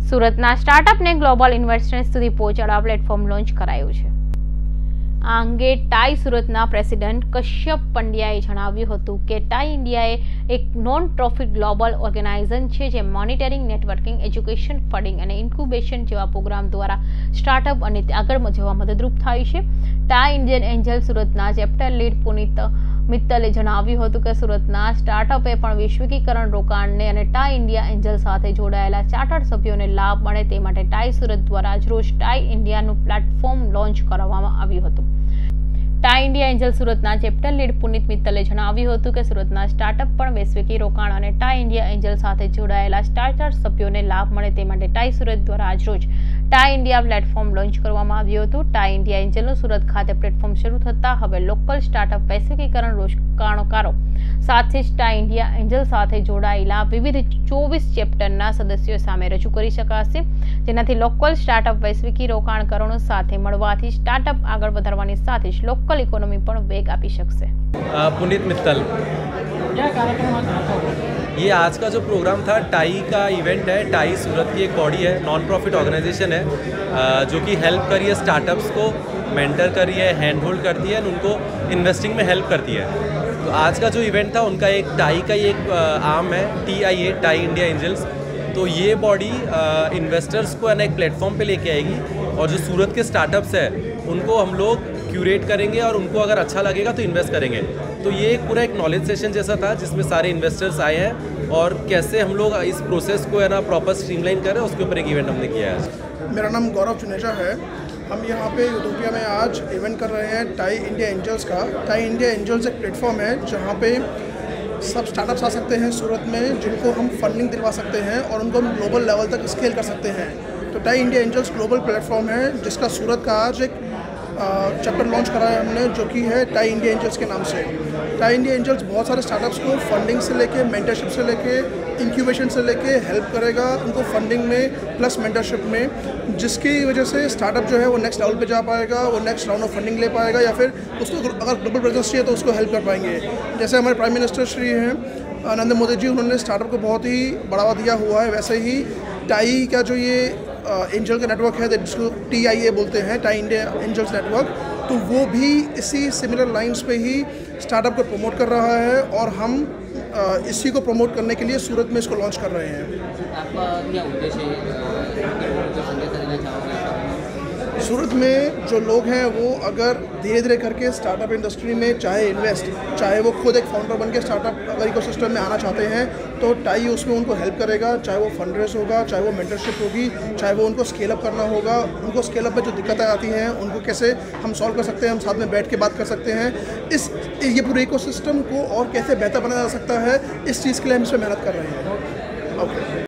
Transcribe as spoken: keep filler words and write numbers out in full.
સુરતના સ્ટાર્ટઅપને global investors સુધી પહોંચાડવા પ્લેટફોર્મ લોન્ચ કરાયું છે। આ અંગે ટાઈ સુરતના પ્રેસિડેન્ટ કશ્યપ પંડ્યાએ જણાવ્યું હતું કે ટાઈ ઇન્ડિયાએ એક નોન પ્રોફિટ ગ્લોબલ ઓર્ગેનાઇઝેશન છે જે મોનિટરિંગ, નેટવર્કિંગ, એજ્યુકેશન, ફંડિંગ અને ઇન્ક્યુબેશન જેવા પ્રોગ્રામ દ્વારા સ્ટાર્ટઅપ અને આગળ જવા મદદરૂપ થાય છે। ટાઈ ઇન્ડિયન એન્જલ સુરતના ચેપ્ટર લીડ પુનિત મિત્તલે જણાવ્યું હતું કે સુરતના સ્ટાર્ટઅપે પણ વૈશ્વિકીકરણ રોકાણને અને ટાઈ ઇન્ડિયા એન્જલ સાથે જોડાયેલા ચાર્ટર્ડ સભ્યોને લાભ મળે તે માટે ટાઈ સુરત દ્વારા આજરોજ ટાઈ ઇન્ડિયાનું પ્લેટફોર્મ લોન્ચ કરવામાં આવ્યું હતું। ટાઈ ઇન્ડિયા એન્જલ સુરતના ચેપ્ટર લીડ પુનિત મિત્તલે જણાવ્યું હતું કે સુરતના સ્ટાર્ટઅપ પણ વૈશ્વિકી રોકાણ અને ટાઈ ઇન્ડિયા એન્જલ સાથે જોડાયેલા સ્ટાર્ટઅપ સભ્યોને લાભ મળે તે માટે ટાઈ સુરત દ્વારા આજરોજ ટાઈ ઇન્ડિયા પ્લેટફોર્મ લોન્ચ કરવામાં આવ્યું હતું। ટાઈ ઇન્ડિયા એન્જલનું સુરત ખાતે પ્લેટફોર્મ શરૂ થતાં હવે લોકલ સ્ટાર્ટઅપ વૈશ્વિકીકરણ રોકાણકારો સાથે જ ટાઈ ઇન્ડિયા એન્જલ સાથે જોડાયેલા વિવિધ ચોવીસ ચેપ્ટરના સદસ્યો સામે રજૂ કરી શકાશે, જેનાથી લોકલ સ્ટાર્ટઅપ વૈશ્વિકી રોકાણકારો સાથે મળવાથી સ્ટાર્ટઅપ આગળ વધારવાની સાથે જ લોકલ इकोनॉमी पर वेग आपी सकते। पुनीत मित्तल, क्या कार्यक्रम? ये आज का जो प्रोग्राम था टाई का इवेंट है। टाई सूरत की एक बॉडी है, नॉन प्रॉफिट ऑर्गेनाइजेशन है जो कि हेल्प कर रही है स्टार्टअप्स को, मेंटर कर रही है, हैंड होल्ड करती है, उनको इन्वेस्टिंग में हेल्प करती है। तो आज का जो इवेंट था उनका एक टाई का ही एक आर्म है, T I E, TiE India angels. तो ये बॉडी इन्वेस्टर्स को है ना एक प्लेटफॉर्म पे लेके आएगी और जो सूरत के स्टार्टअप्स है उनको हम लोग क्यूरेट करेंगे और उनको अगर अच्छा लगेगा तो इन्वेस्ट करेंगे। तो ये एक पूरा एक नॉलेज सेशन जैसा था जिसमें सारे इन्वेस्टर्स आए हैं और कैसे हम लोग इस प्रोसेस को है ना प्रॉपर स्ट्रीमलाइन कर रहे हैं उसके ऊपर एक इवेंट हमने किया है। मेरा नाम गौरव चुनेजा है। हम यहाँ पे यूटोपिया में आज इवेंट कर रहे हैं टाई इंडिया एंजल्स का। टाई इंडिया एंजल्स एक प्लेटफॉर्म है जहाँ पे सब स्टार्टअप्स आ सकते हैं सूरत में, जिनको हम फंडिंग दिलवा सकते हैं और उनको हम ग्लोबल लेवल तक स्केल कर सकते हैं। तो TiE India angels global platform है जिसका सूरत का आज एक चैप्टर लॉन्च करा है हमने, जो कि है टाई इंडिया एंजल्स के नाम से। टाई इंडिया एंजल्स बहुत सारे स्टार्टअप्स को फंडिंग से लेके, मेंटरशिप से लेके, इंक्यूबेशन से लेके हेल्प करेगा उनको फंडिंग में प्लस मेंटरशिप में, जिसकी वजह से स्टार्टअप जो है वो नेक्स्ट लेवल पे जा पाएगा, वो नेक्स्ट राउंड ऑफ फंडिंग ले पाएगा या फिर उसको अगर ग्लोबल प्रेजेंस चाहिए तो उसको हेल्प कर पाएंगे। जैसे हमारे प्राइम मिनिस्टर श्री हैं नरेंद्र मोदी जी, उन्होंने स्टार्टअप को बहुत ही बढ़ावा दिया हुआ है। वैसे ही टाई का जो ये एंजल का नेटवर्क है जिसको टी आई ए बोलते हैं, टाई इंडिया एंजल्स नेटवर्क, तो वो भी इसी सिमिलर लाइंस पे ही स्टार्टअप को प्रमोट कर रहा है और हम इसी को प्रमोट करने के लिए सूरत में इसको लॉन्च कर रहे हैं। आपका क्या उद्देश्य है? सूरत में जो लोग हैं वो अगर धीरे धीरे करके स्टार्टअप इंडस्ट्री में चाहे इन्वेस्ट, चाहे वो खुद एक फाउंडर बन के स्टार्टअप अगर इकोसिस्टम में आना चाहते हैं तो टाई उसमें उनको हेल्प करेगा, चाहे वो फंड रेस होगा, चाहे वो मेंटरशिप होगी, चाहे वो उनको स्केल अप करना होगा। उनको स्केल अप में जो दिक्कतें आती हैं उनको कैसे हम सॉल्व कर सकते हैं, हम साथ में बैठ के बात कर सकते हैं। इस ये पूरे इकोसिस्टम को और कैसे बेहतर बनाया जा सकता है, इस चीज़ के लिए हम इसमें मेहनत कर रहे हैं। ओके।